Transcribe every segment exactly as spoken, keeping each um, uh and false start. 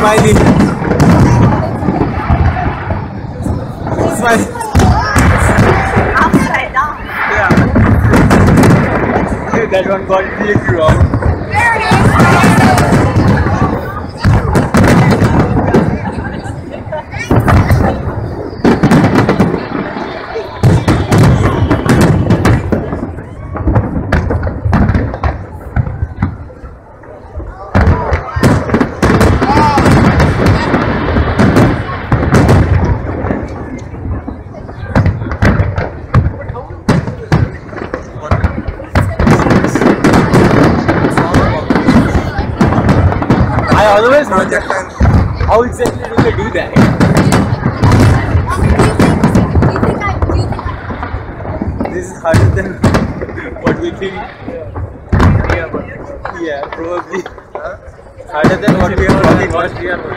smiling. Smiling. Upside down. Yeah. That one got really wrong. There it is. I always wonder how exactly do they do that? This is harder than what we think. Yeah, probably harder than what we are talking about.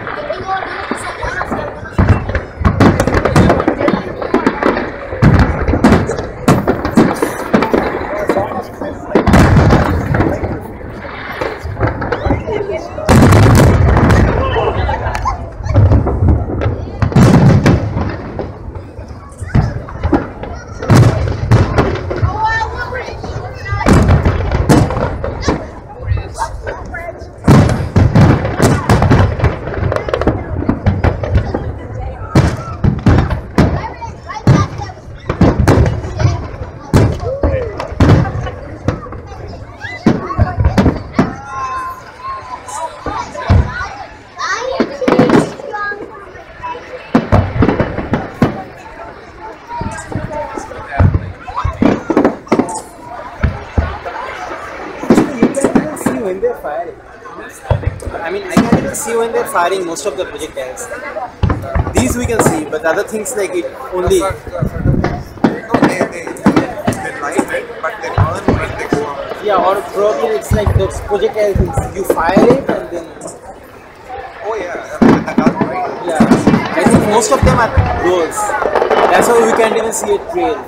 When they're firing, I mean, I can't even see when they're firing most of the projectiles. These we can see, but other things like it only. No, they, they, they light it, but they burn when they go up. Yeah, or probably it's like those projectile things. You fire it and then. Oh yeah, with the gun, right? Yeah, I think most of them are those. That's why we can't even see a trail.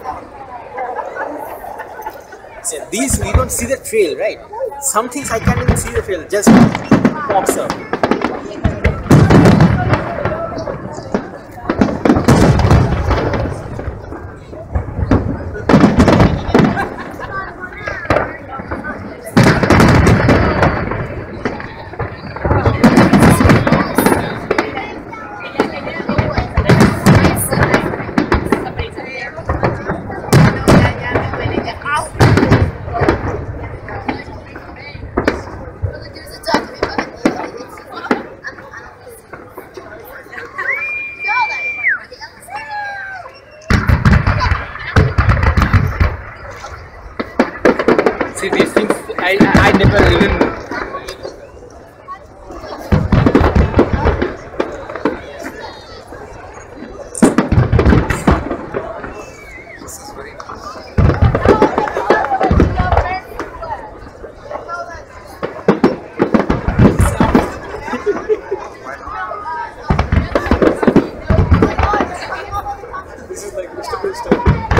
So these we don't see the trail, right? Some things I can't even see the trail, just pops up. See, these things I, I never even. This is very nice. This is like Mister Crystal.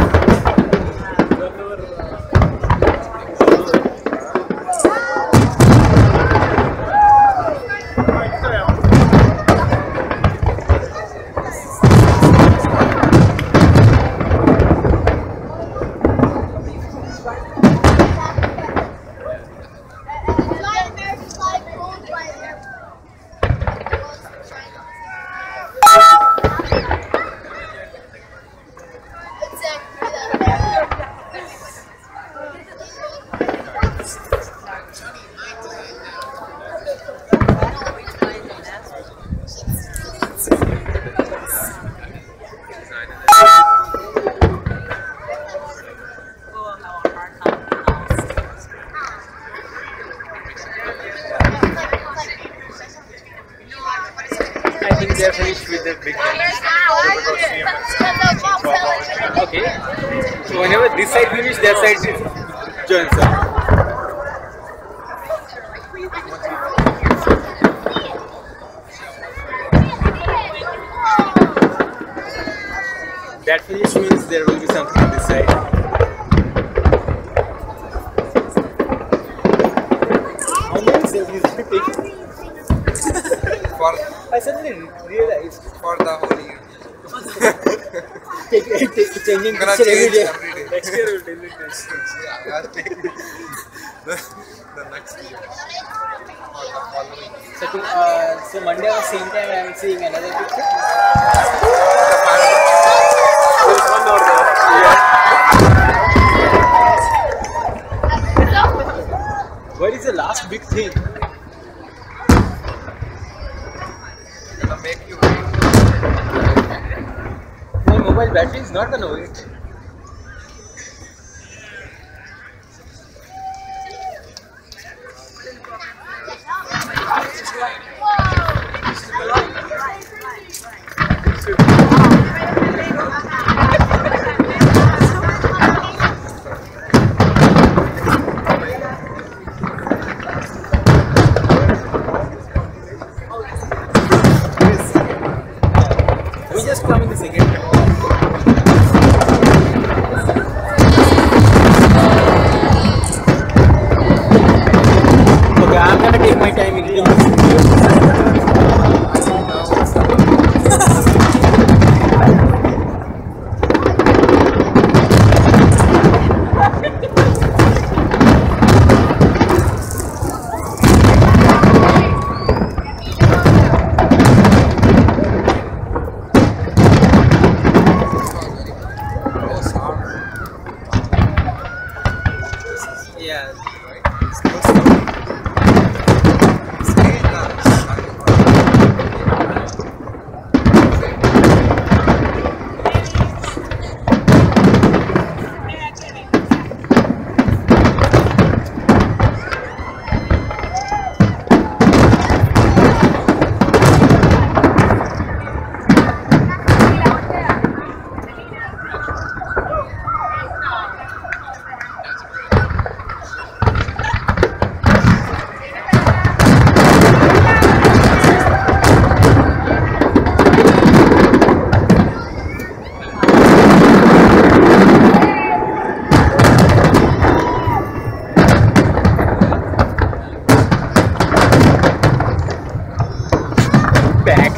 I think they're finished with the big guns. Okay. So whenever this side finishes, that side joins up. That finish means there will be something on this side. How many cells is it taking? for I suddenly realized for the whole year. take, take, changing I'm gonna picture every change day. every day. Next year we'll tell you this. Yeah, I'll take the, the next year or the following. So, to, uh, so Monday at the same time I'm seeing another picture. The fireworks. There's one more there. What is the last big thing? Gonna make you wait. My mobile battery is not gonna wait. We just come in the second. Okay, I'm gonna take my time in eating this Oh, sound. Yeah. Right? It's close to stay in the back.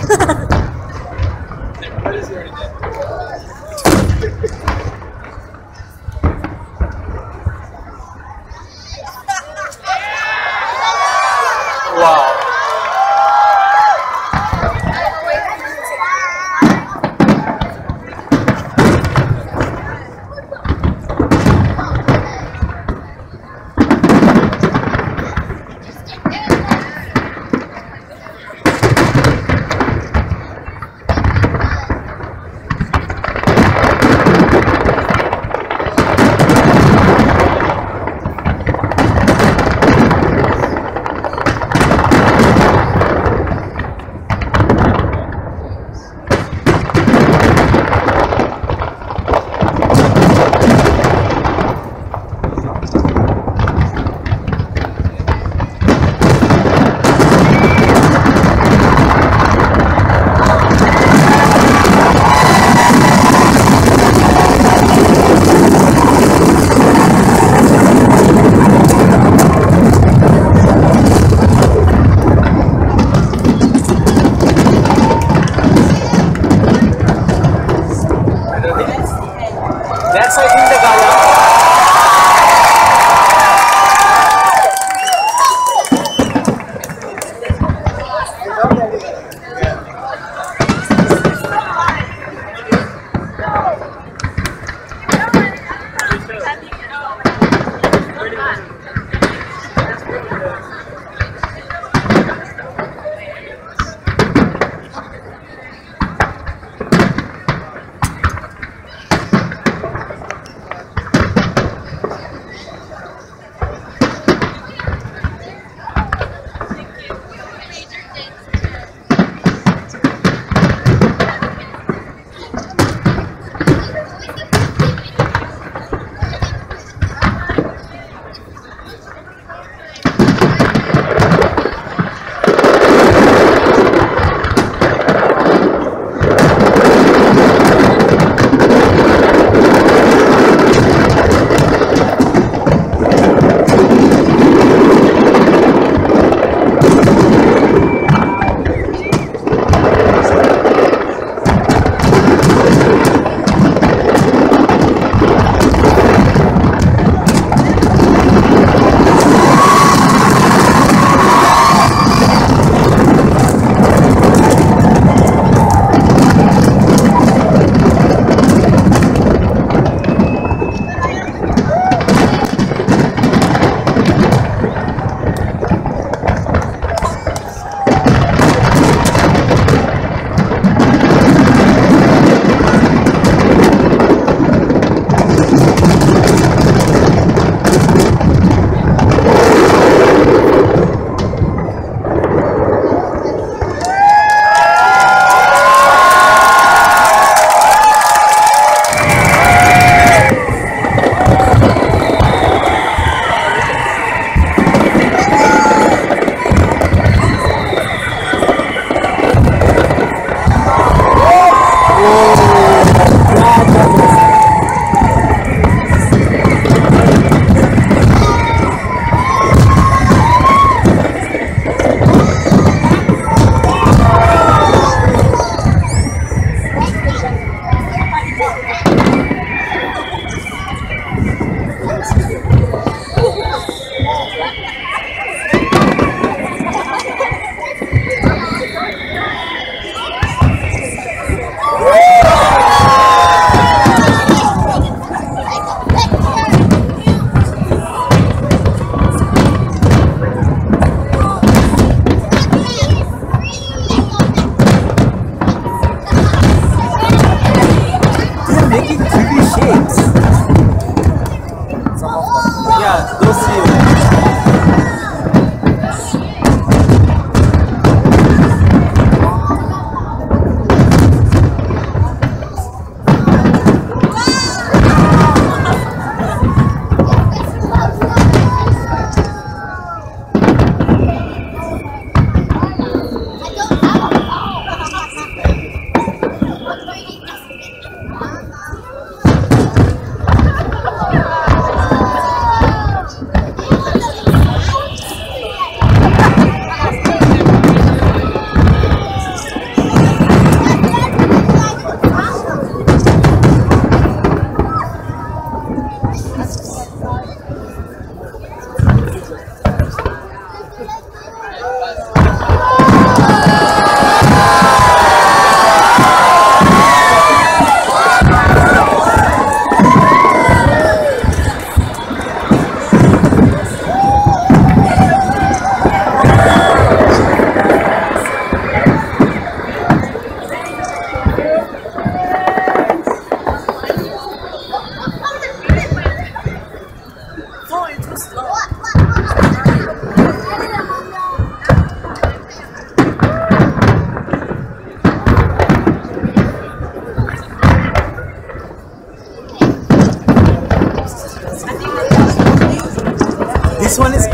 Wow. That's I think the Gala.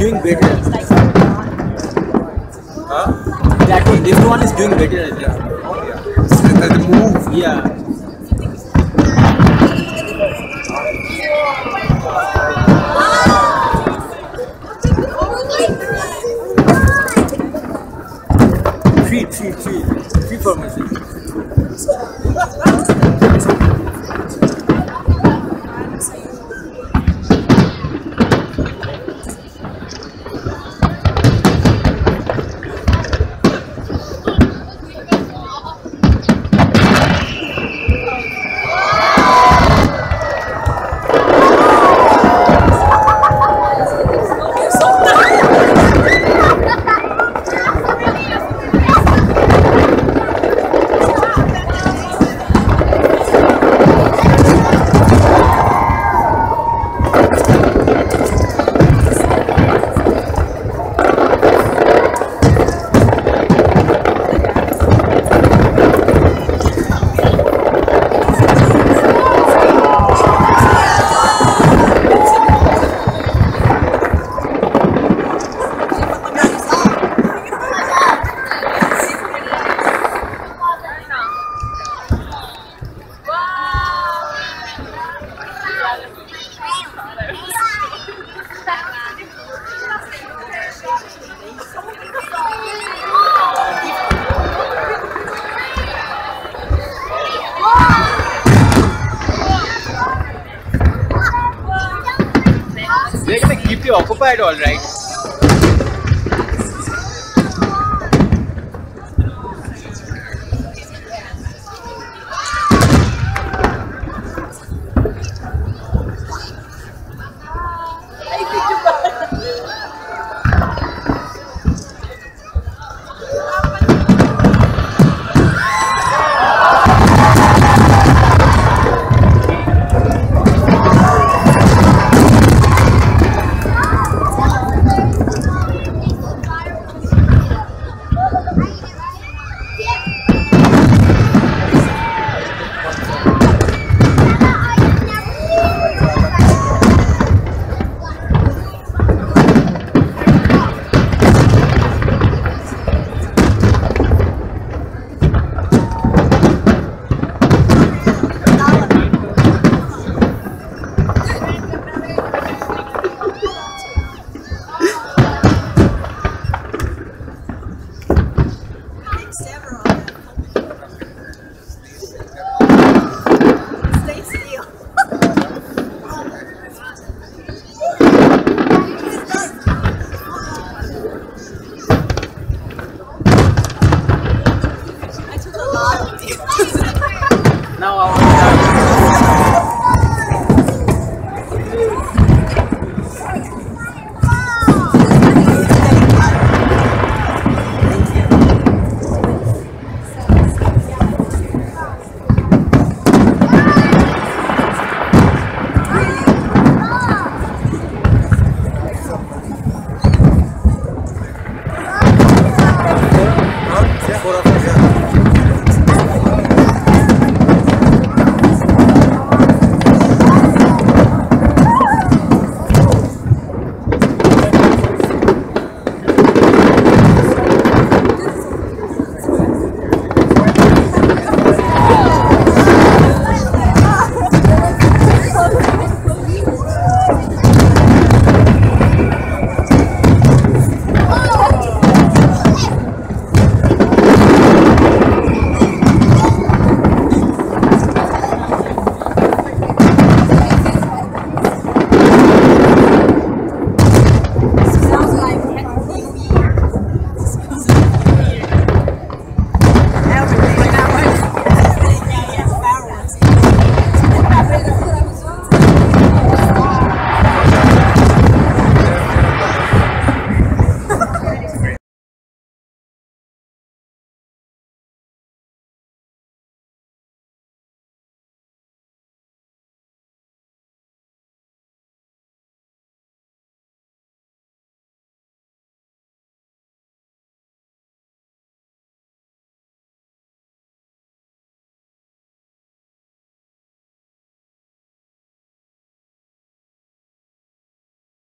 doing better. Huh? That one, this one is doing better, I think. Oh yeah. The, the move. Yeah. Three, three, three, three formation. They're gonna keep you occupied, all right.